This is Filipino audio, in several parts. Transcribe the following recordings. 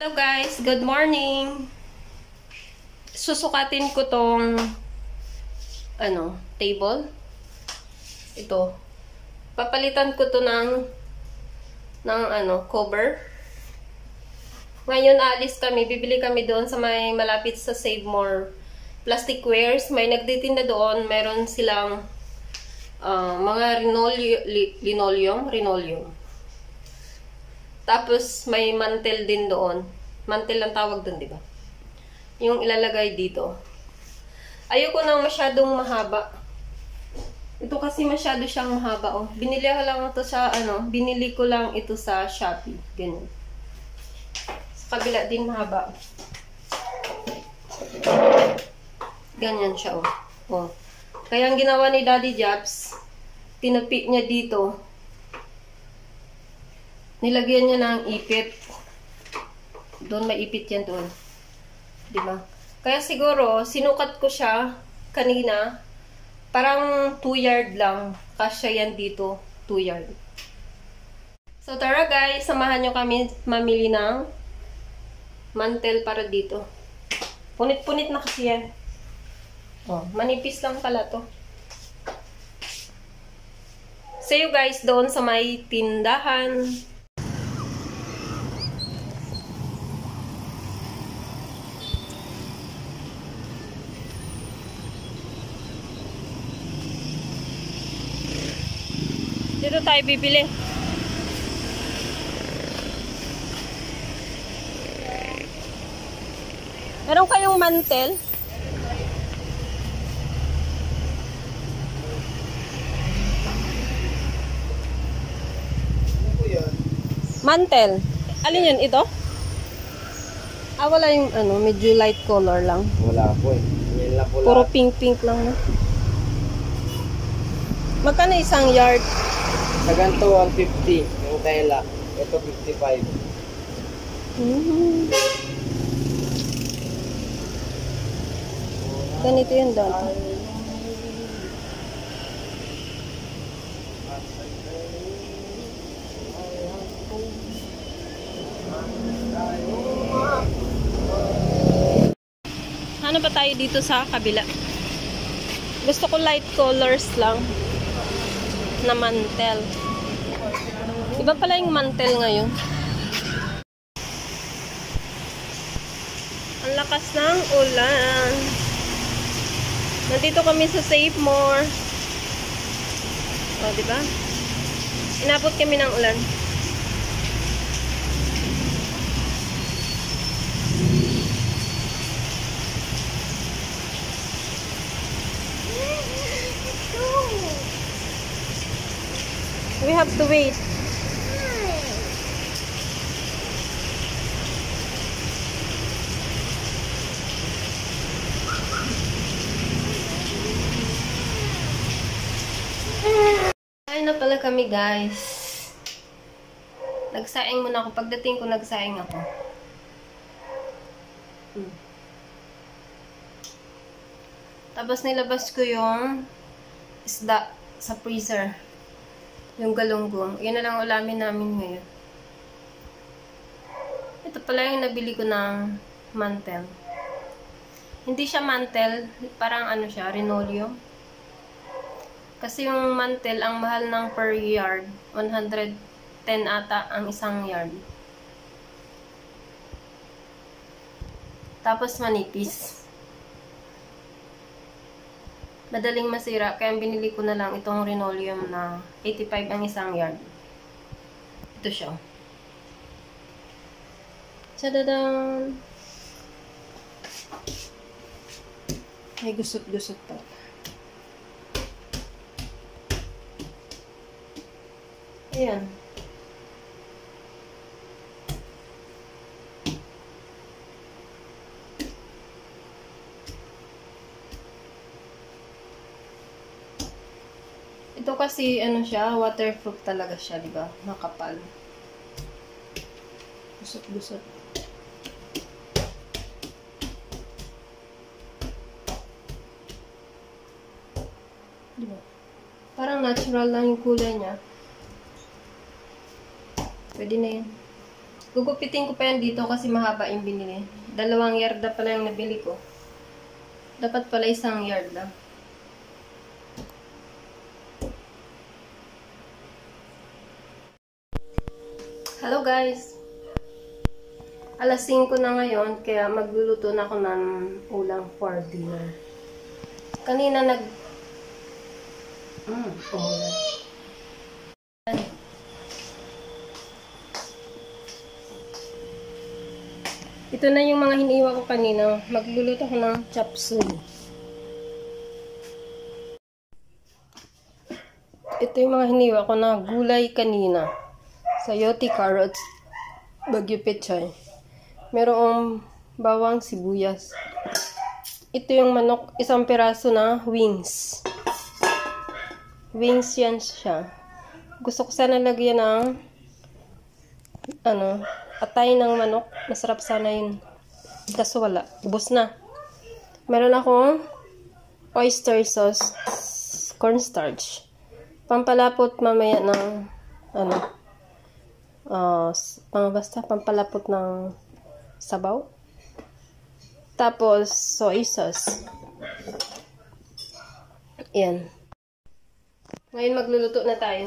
Hello guys, good morning. Susukatin ko tong table. Ito. Papalitan ko to ng cover. Ngayon alis kami, bibili kami doon sa may malapit sa Save More Plastic Wares. May nagtitinda doon, meron silang mga linoleum. Tapos, may mantel din doon. Mantel ang tawag doon, di ba? Yung ilalagay dito. Ayoko nang masyadong mahaba. Ito kasi masyado siyang mahaba, oh. Binili ko lang ito sa Shopee. Ganyan. Sa kabila din mahaba. Ganyan siya, oh. Oh. Kaya ang ginawa ni Daddy Jobs, tinupi niya dito. Nilagyan niya ng ipit. Doon may ipit yan doon. Diba? Kaya siguro, sinukat ko siya kanina. Parang 2 yard lang. Kasya yan dito. 2 yard. So tara guys, samahan nyo kami mamili ng mantel para dito. Punit-punit na kasi yan. Oh, manipis lang pala to. See you guys doon sa may tindahan. Dito tayo bibili. Meron kayong mantel? Mantel. Alin yun? Ito? Wala yung medyo light color lang. Wala po eh. Yan lang po. Puro pink lang na. Magkano isang yard? Sa ganito, 150 yung tela. Ito, 55. Ganito yun dati. Ano ba tayo dito sa kabila? Gusto ko light colors lang na mantel. Iba pala yung mantel ngayon. Ang lakas ng ulan. Nandito kami sa Save More. Oh, diba? Inabot kami ng ulan. We have to wait. Ay na pala kami guys. Nagsaing muna ako. Pagdating ko nagsaing ako. Tapos nilabas ko yung isda sa freezer. Yung galunggong. Yan na lang ulamin namin ngayon. Ito pala yung nabili ko ng mantel. Hindi siya mantel. Parang siya, linoleum. Kasi yung mantel, ang mahal ng per yard. 110 ata ang isang yard. Tapos manipis. Madaling masira, kaya binili ko na lang itong linoleum na 85 ang isang yard. Ito siya. Tadadaan! Ay, gusot-gusot pa. Ayan. Ito kasi, siya, waterproof talaga siya, di ba? Makapal. Gusot-gusot. Di ba? Parang natural lang yung kulay niya. Pwede na yun. Gugupitin ko pa yan dito kasi mahaba yung binili. 2 yarda pala yung nabili ko. Dapat pala 1 yard lang. Hello guys! Alas 5 na ngayon, kaya magluluto na ako ng ulam for dinner. Kanina umulan. Ito na yung mga hiniwa ko kanina. Magluluto ko ng chop suey. Ito yung mga hiniwa ko na gulay kanina. Sayote, carrots, bagyo pechay. Merong bawang, sibuyas. Ito yung manok, 1 piraso na wings. Wings yan siya. Gusto ko sana lagyan ng atay ng manok. Masarap sana yun. Kaso wala. Ubos na. Meron akong oyster sauce, cornstarch. Pampalapot mamaya ng pampalapot ng sabaw. Tapos soy sauce. Yan. Ngayon magluluto na tayo.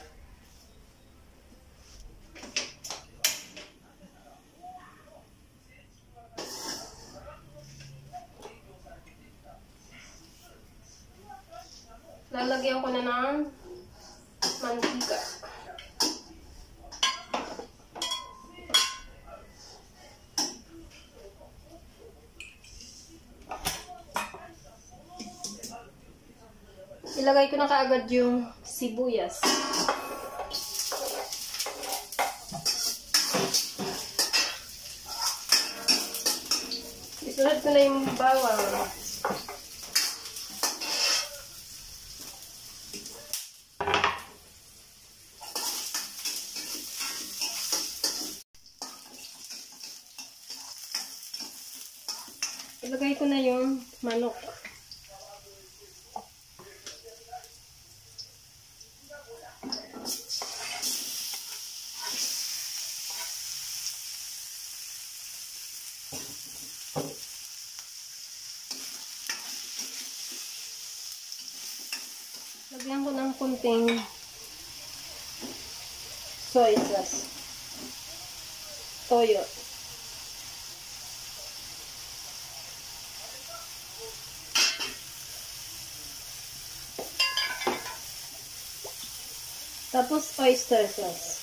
Lalagyan ko na ng mantika. Ilagay ko na kaagad yung sibuyas. Isunod ko na yung bawang. Ilagay ko na yung manok. Lagyan ko ng kunting soy sauce. Toyo. Tapos oyster sauce.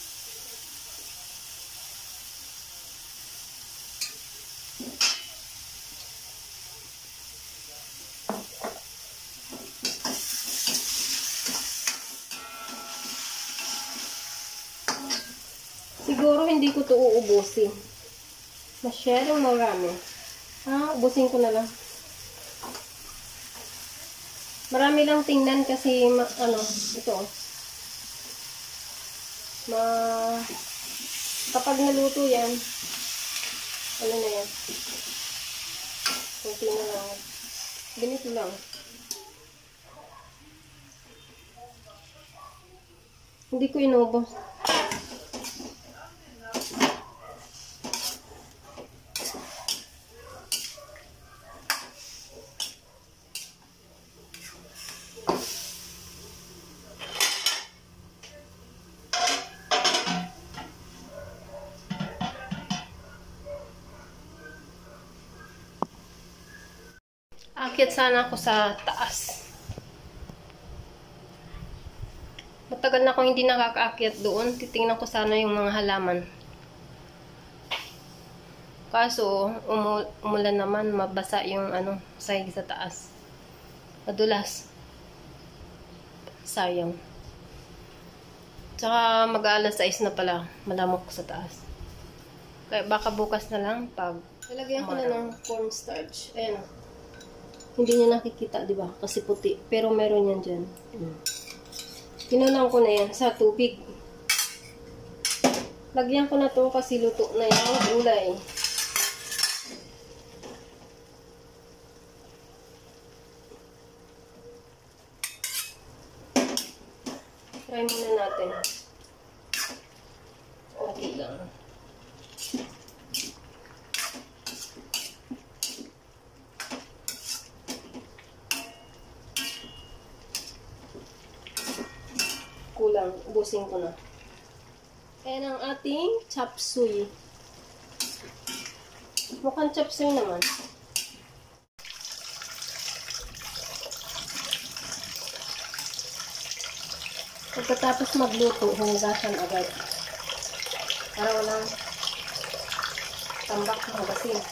Siguro hindi ko to uubusin. Masyadong marami. Ubusin ko na lang. Marami lang tingnan kasi ito. Kapag naluto yan, ano na yan? Kunti na lang. Ganito lang. Hindi ko inubos. Aakyat sana ako sa taas. Matagal na akong hindi nakakaakyat doon. Titingnan ko sana yung mga halaman. Kaso, umulan naman, mabasa yung sahig sa taas. Madulas. Sayang. Tsaka mag-aalas 6 na pala, malamok sa taas. Kaya baka bukas na lang pag lalagyan ko na ng cornstarch. Ayan. Hindi niya nakikita, di ba? Kasi puti. Pero meron yan dyan. Pinulang ko na yan sa tubig. Lagyan ko na to kasi luto na yung gulay. Try muna natin. Okay lang. lang. Ubusin ko na. Ayan ang ating chop suey. Mukhang chop suey naman. Pagkatapos magluto, hugasan agad. Para walang tambak ng basin.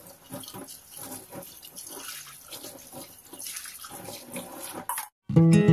Thank you.